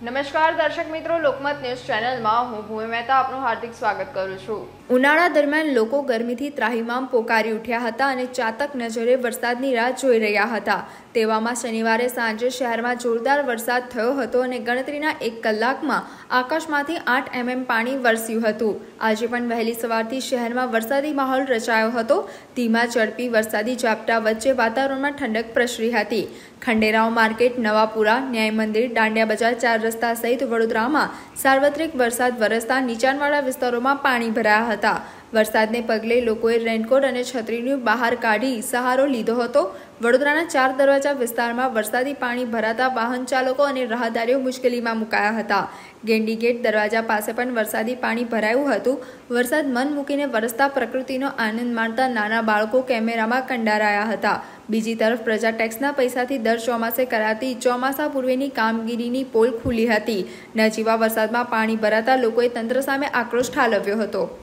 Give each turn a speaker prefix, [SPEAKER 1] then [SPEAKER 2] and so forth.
[SPEAKER 1] નમસ્કાર દર્શક મિત્રો, લોકમત ન્યૂઝ ચેનલમાં હું ભૂમિ મહેતા આપનું હાર્દિક સ્વાગત કરું છું।
[SPEAKER 2] ઉનાળા દરમિયાન લોકો ગરમીથી ત્રાહિમામ પોકારી ઉઠ્યા હતા અને ચાતક નજરે વરસાદની રાહ જોઈ રહ્યા હતા। તેવામાં શનિવારે સાંજે શહેરમાં જોરદાર વરસાદ થયો હતો અને ગણતરીના 1 કલાકમાં આકાશમાંથી 8 mm પાણી વરસ્યું હતું। આજે પણ વહેલી સવારથી શહેરમાં વરસાદી માહોલ રચાયો હતો। ધીમા ઝડપી વરસાદી ઝાપટા વચ્ચે વાતાવરણમાં ઠંડક પ્રસરી હતી। ખંડેરાવ માર્કેટ, નવાપુરા, ન્યાય મંદિર, દાંડિયા બજાર, 4 રસ્તા સહિત વડોદરામાં સાર્વત્રિક વરસાદ વરસતા નીચાણવાળા વિસ્તારોમાં પાણી ભરાયા હતા। વરસાદને પગલે લોકોએ રેનકોટ અને છત્રીની બહાર કાઢી સહારો લીધો હતો। વડોદરાના 4 દરવાજા વિસ્તારમાં વરસાદી પાણી ભરાતા વાહન ચાલકો અને રાહદારીઓ મુશ્કેલીમાં મુકાયા હતા। ગેંડી ગેટ દરવાજા પાસે પણ વરસાદી પાણી ભરાયું હતું। વરસાદ મન મૂકીને વરસતા પ્રકૃતિનો આનંદ માણતા નાના બાળકો કેમેરામાં કંડારાયા હતા। બીજી તરફ પ્રજા ટેક્સના પૈસાથી દર ચોમાસે કરાતી ચોમાસા પૂર્વેની કામગીરીની પોલ ખુલી હતી। નજીવા વરસાદમાં પાણી ભરાતા લોકોએ તંત્ર સામે આક્રોશ ઠાલવ્યો હતો।